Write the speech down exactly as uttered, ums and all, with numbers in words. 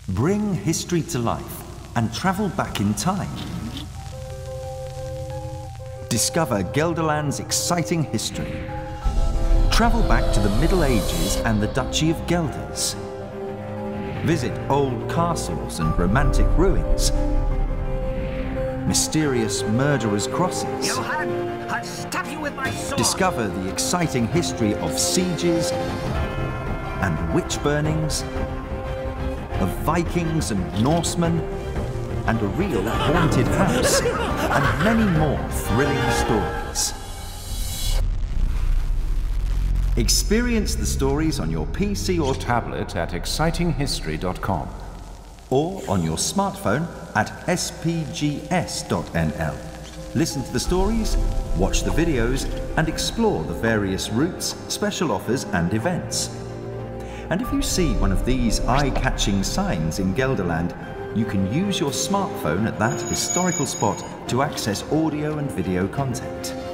Bring history to life and travel back in time. Discover Gelderland's exciting history. Travel back to the Middle Ages and the Duchy of Guelders. Visit old castles and romantic ruins. Mysterious murderers' crosses. Johann, I'll stab you with my sword. Discover the exciting history of sieges and witch burnings, of Vikings and Norsemen, and a real haunted house, and many more thrilling stories. Experience the stories on your P C or tablet at exciting history dot com or on your smartphone at S P G S dot N L. Listen to the stories, watch the videos, and explore the various routes, special offers, and events. And if you see one of these eye-catching signs in Gelderland, you can use your smartphone at that historical spot to access audio and video content.